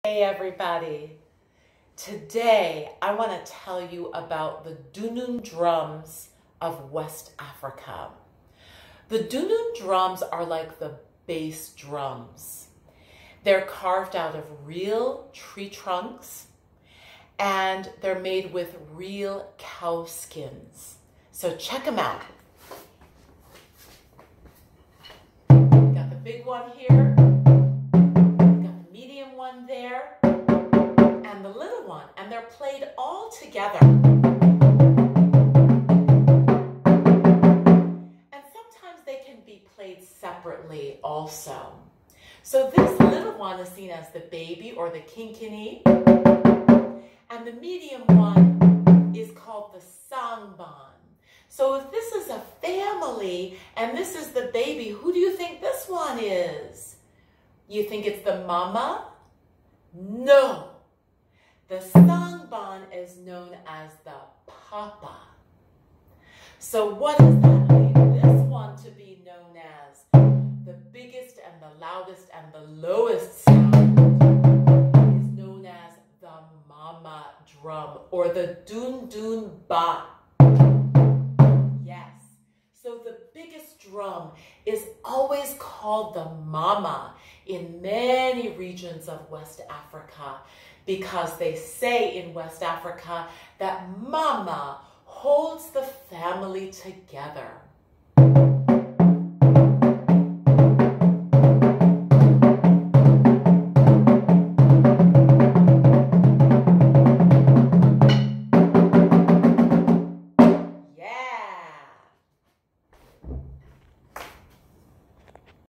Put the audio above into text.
Hey everybody, today I want to tell you about the Dunun Drums of West Africa. The Dunun drums are like the bass drums. They're carved out of real tree trunks and they're made with real cow skins. So check them out. Got the big one here. One there and the little one, and they're played all together. And sometimes they can be played separately also. So this little one is seen as the baby or the kinkini, and the medium one is called the sangban. So if this is a family and this is the baby, who do you think this one is? You think it's the mama? No, the sangban is known as the papa. So what does that leave this one to be known as? The biggest and the loudest and the lowest sound is known as the mama drum or the dun dun ba. Yes, so the biggest drum is always called the mama in many regions of West Africa, because they say in West Africa that mama holds the family together.